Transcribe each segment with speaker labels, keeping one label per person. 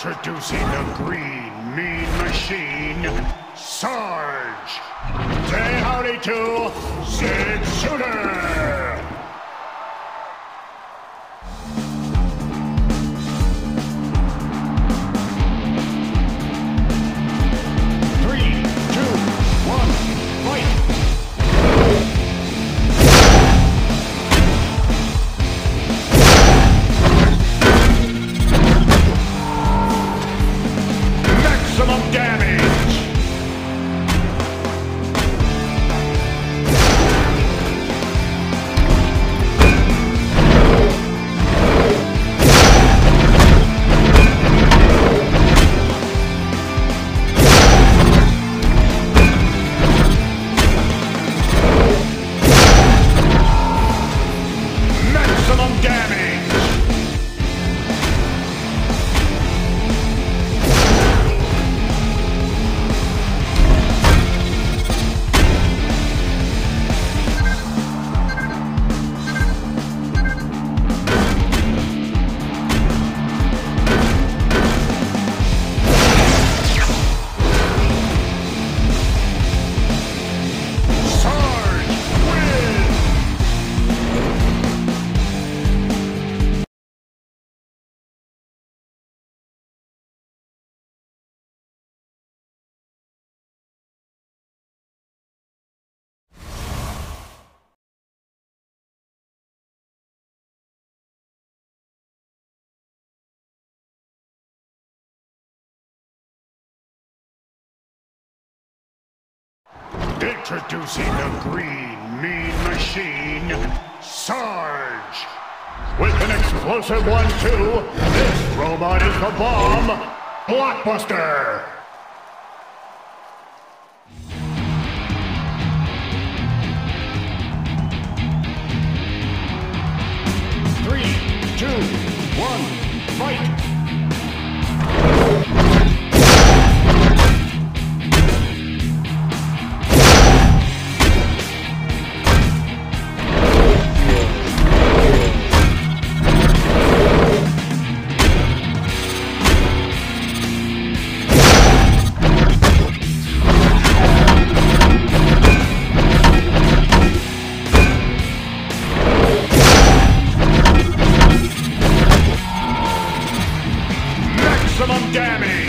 Speaker 1: Introducing the green mean machine, Sarge! Say howdy to Sid Shooter! Introducing the green mean machine, Sarge! With an explosive one too, this robot is the bomb, Blockbuster! Three, two, one, fight! Maximum damage!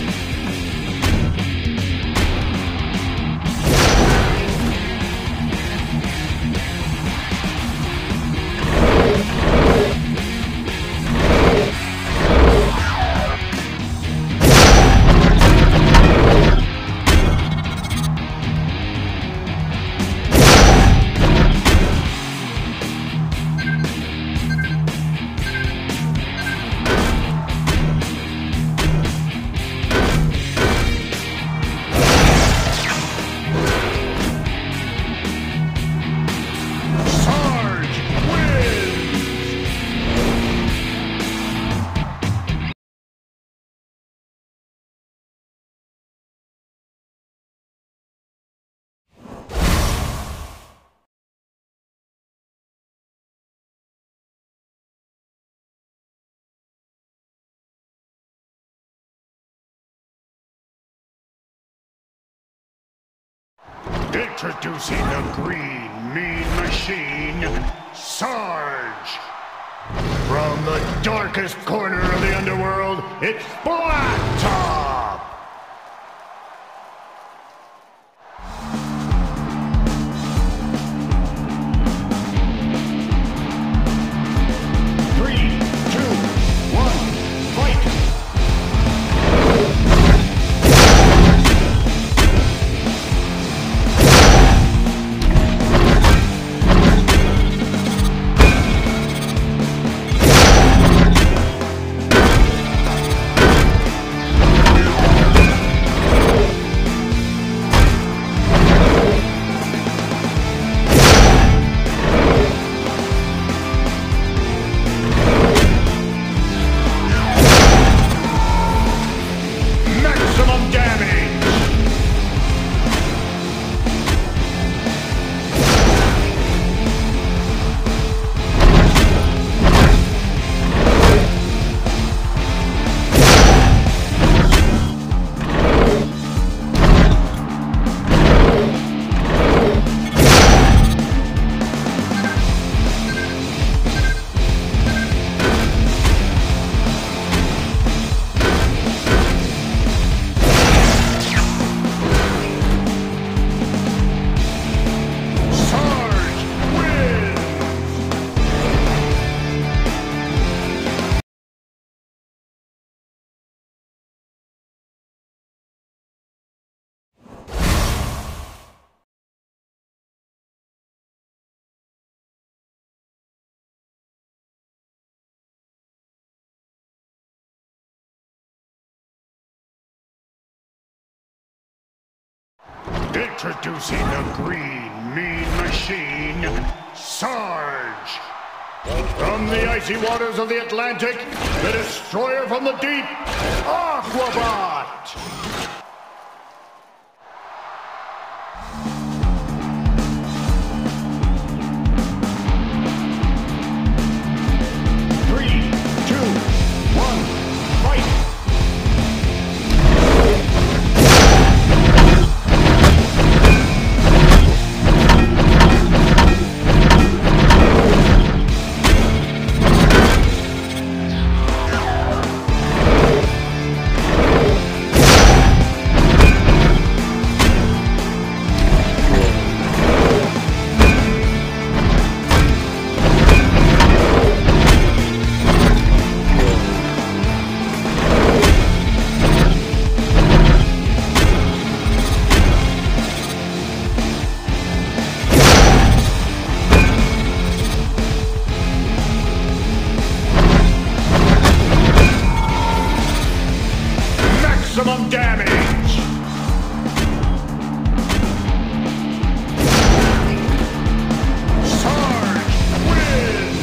Speaker 1: Introducing the green mean machine, Sarge! From the darkest corner of the underworld, it's Black Top! Three, two, one, fight! Introducing the green mean machine, Sarge. From the icy waters of the Atlantic, the destroyer from the deep, Aquabot! Maximum damage! Sarge wins!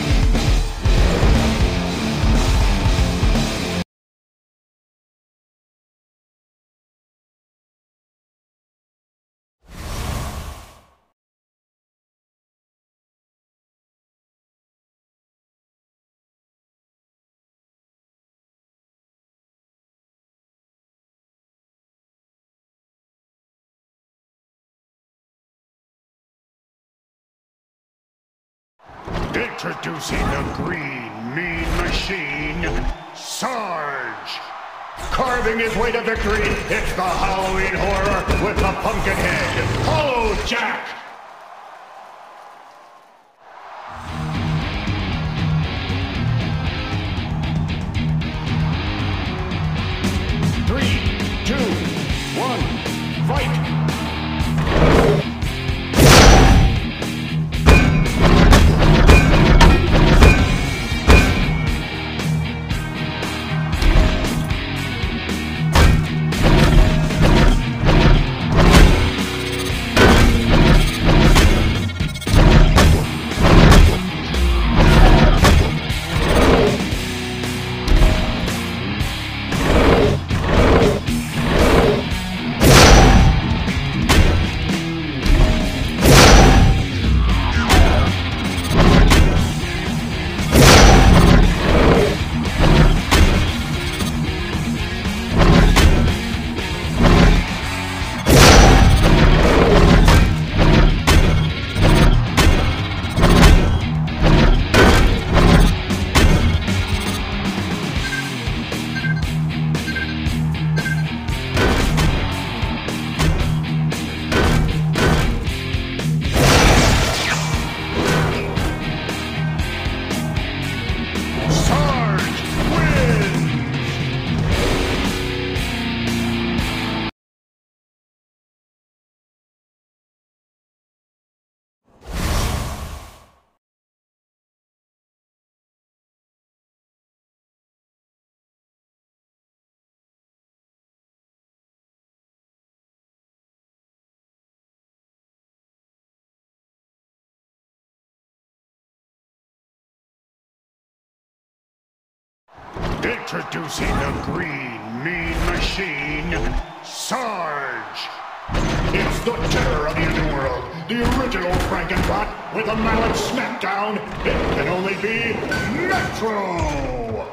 Speaker 1: Introducing the green mean machine, Sarge. Carving his way to victory, it's the Halloween horror with the pumpkin head, Hollow Jack. Three, two, one, fight! Introducing the green mean machine, Sarge. It's the terror of the underworld, the original Frankenbot with a mallet smackdown. It can only be Metro!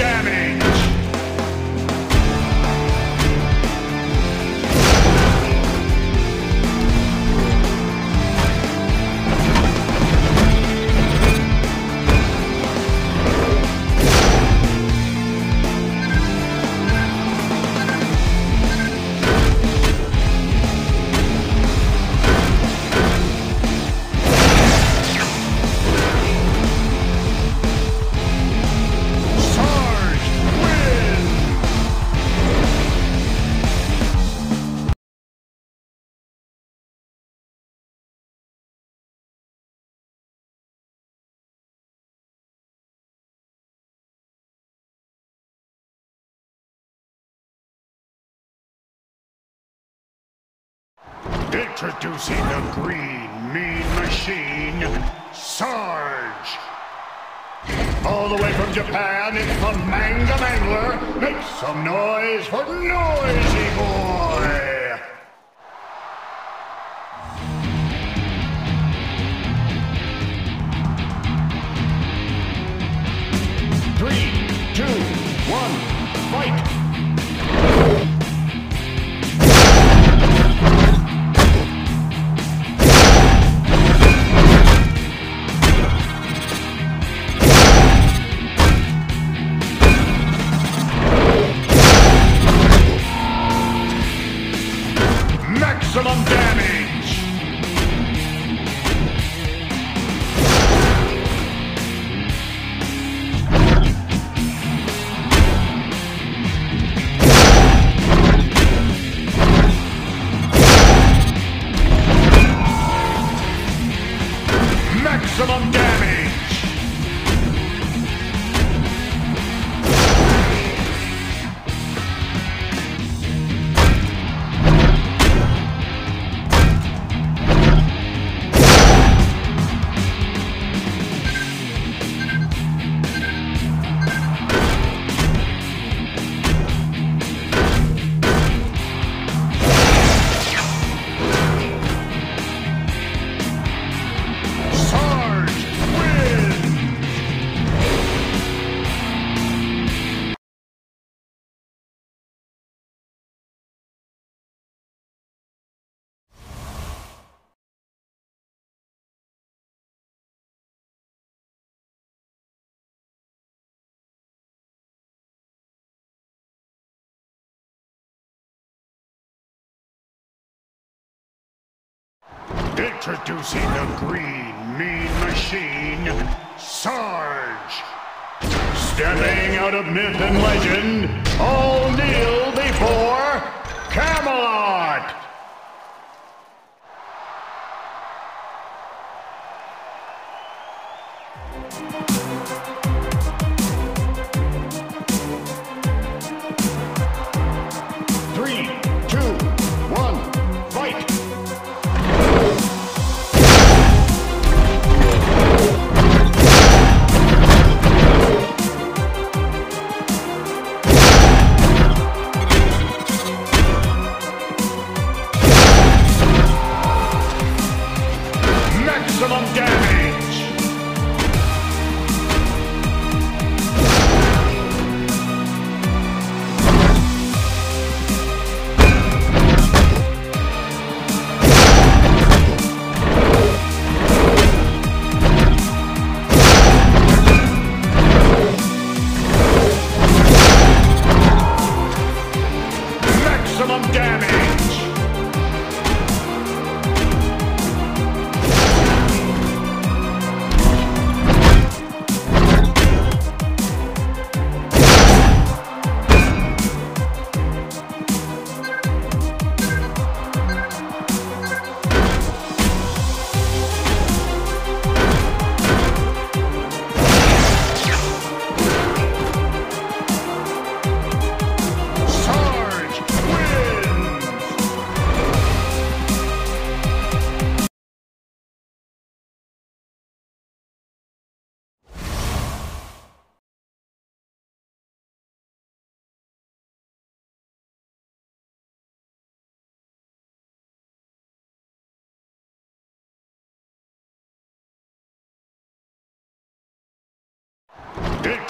Speaker 1: damage! Introducing the green mean machine, Sarge! All the way from Japan, it's the Manga Mangler. Make some noise for Noisy Boy! 3, 2, 1, fight! Maximum damage! Maximum damage! Introducing the green mean machine, Sarge! Stepping out of myth and legend, all kneel before Camelot!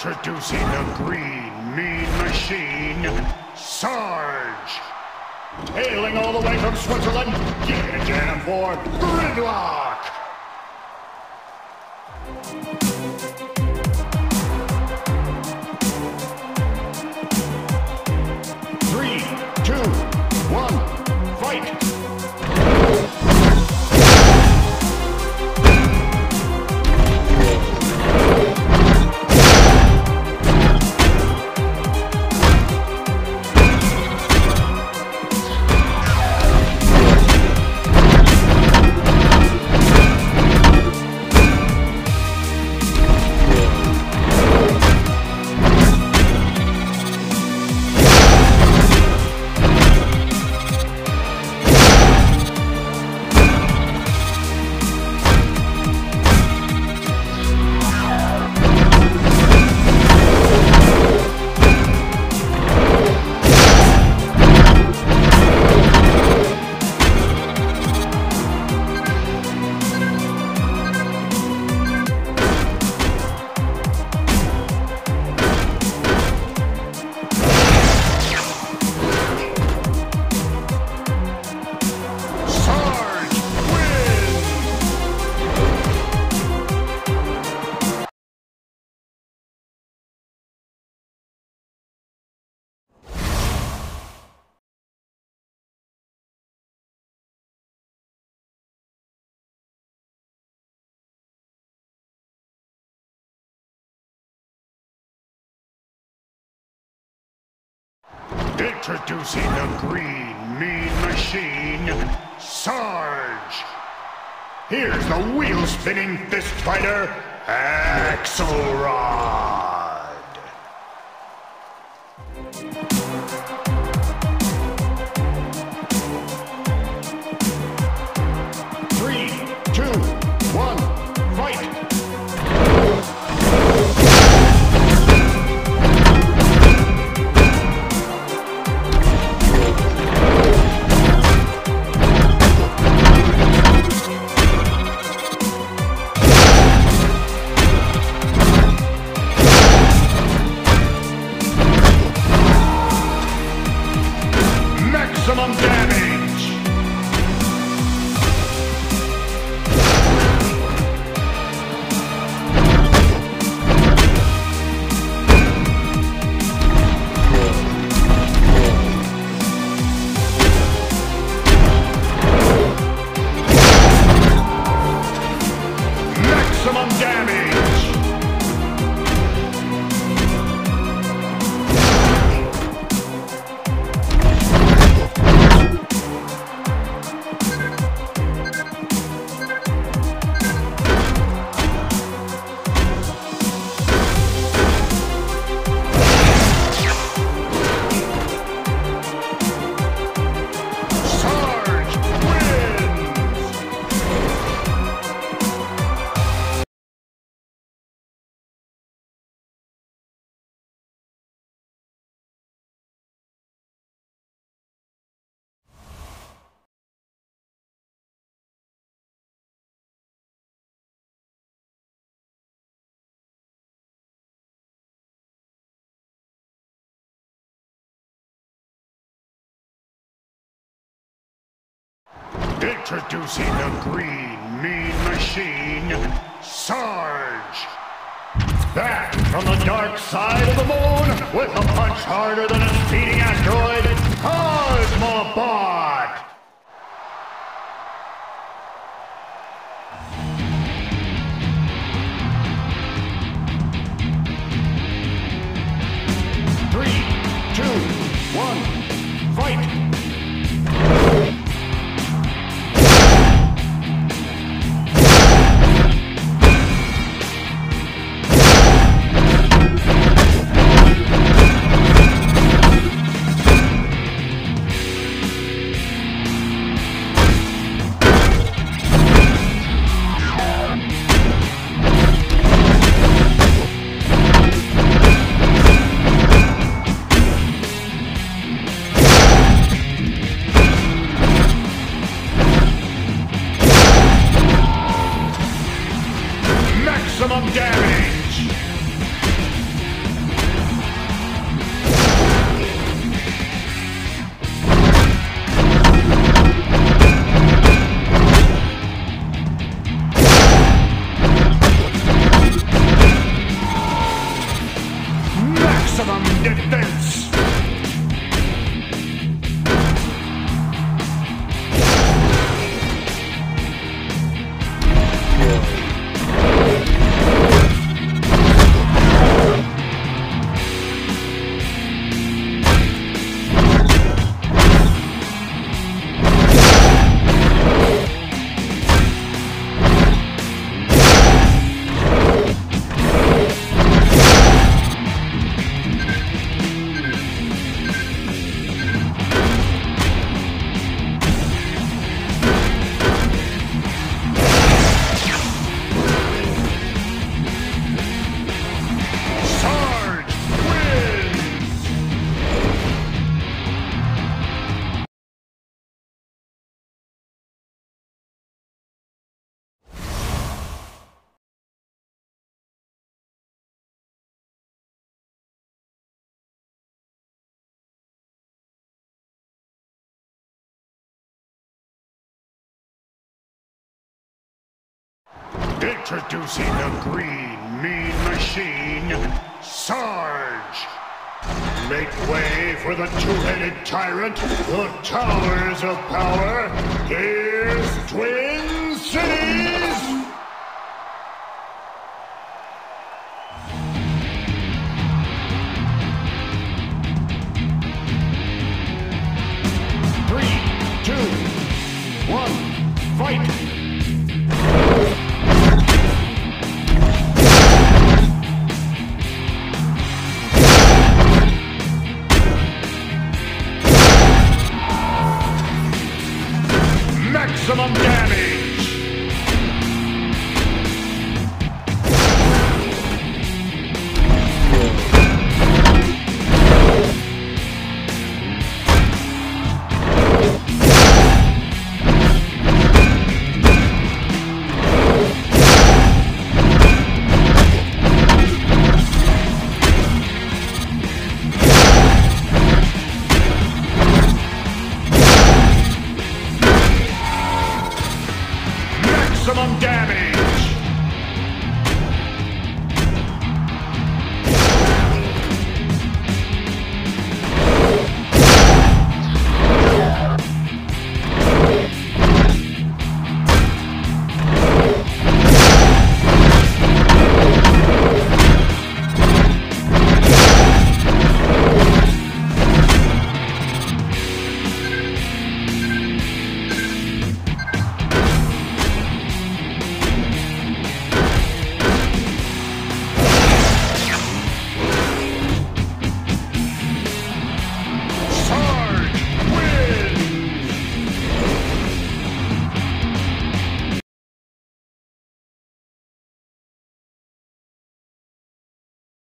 Speaker 1: Introducing the green, mean machine, Sarge! Hailing all the way from Switzerland, give it a jam for Gridlock! Three, two, one, fight! Introducing the green, mean machine, Sarge! Here's the wheel-spinning fist fighter, Axelrod! Three, two, one, fight! Maximum damage! Maximum damage! Introducing the green, mean machine, Sarge! Back from the dark side of the moon with a punch harder than a speeding asteroid, Cosmobot! Three, two, one, fight! Introducing the Green Mean Machine, Sarge! Make way for the two-headed tyrant, the Towers of Power. Here's Twin Cities! Three, two, one, fight!